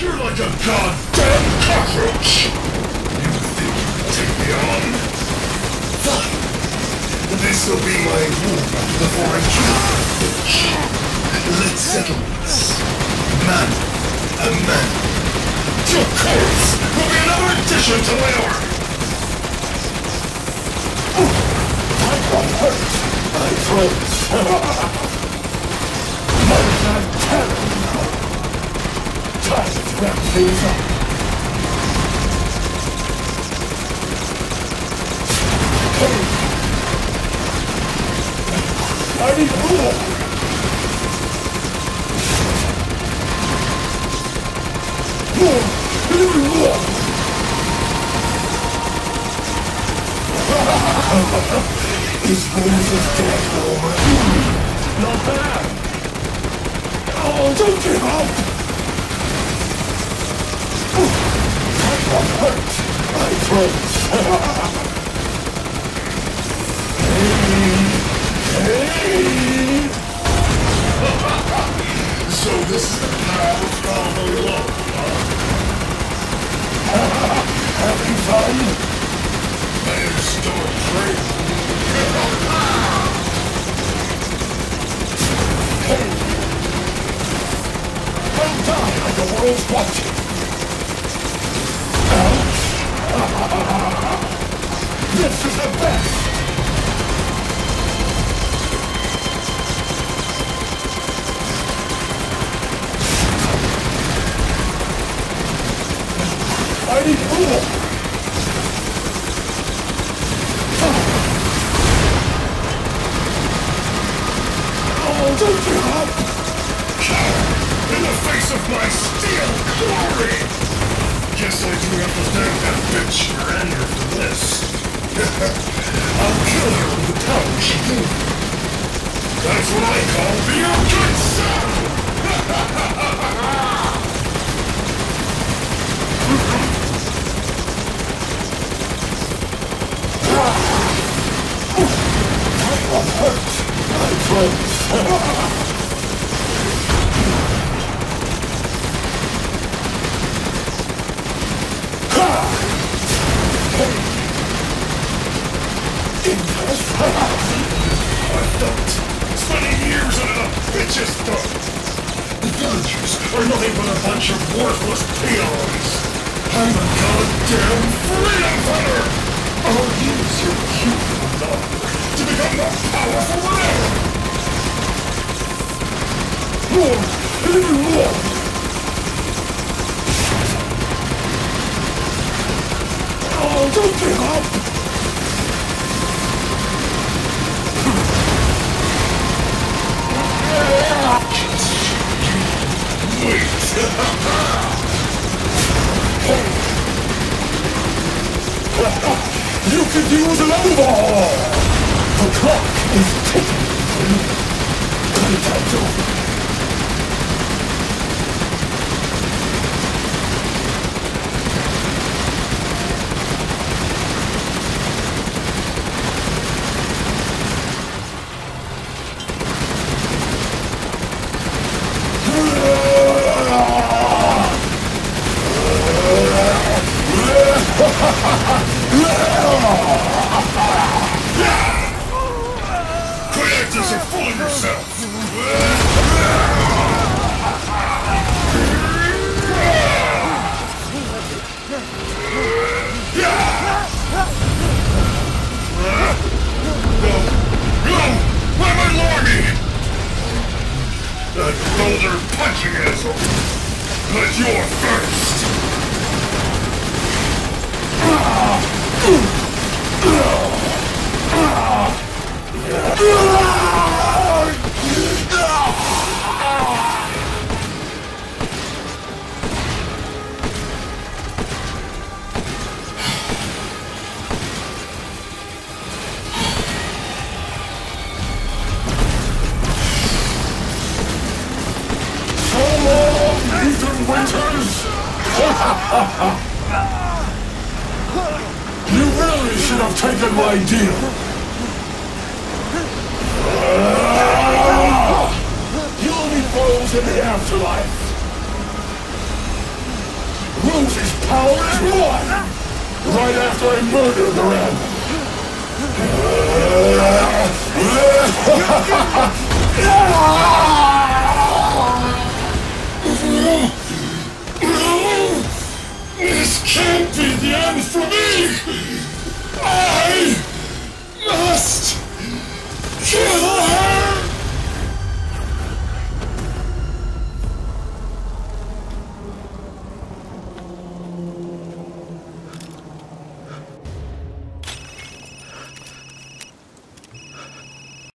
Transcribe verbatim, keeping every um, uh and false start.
You're like a goddamn cockroach! You think you can take me on? Fine. This'll be my rule before I kill you, bitch. Let's settle this. Man, a man. Your corpse will be another addition to my army. I got hurt, my friends. Might have terror now. Time to wrap things up. Hey! I need more! More! A little more! His wounds is dead, Norman. Not bad! Oh, don't give up! That one hurt, my friends. Hey! So this is the path of Bravo alone, huh? Having fun? Better start training. Hey! Don't die like the world's watching! Ouch! This is the best! I need more! Oh, don't give up! Coward! In the face of my steel glory! Guess I do have to thank that bitch for any of this. I'll kill her with the power she gave me. That's what I call being a good son! That one hurt, my friends. I thought, spending years on a bitch's throat. The villagers are nothing but a bunch of worthless peons. I'm a goddamn freedom fighter! I'll use your human love to become more powerful than ever! More! A little more! Oh, don't give up! Wait! You could use an overhaul! The clock is ticking. Contact over. Creators are full of yourself! No! No! Why my lordy? That boulder punching asshole! But you're first! Ethan Winters! You really should have taken my deal! You'll be frozen in the afterlife! power is one! Right after I murdered the ram! This can't be the end for me!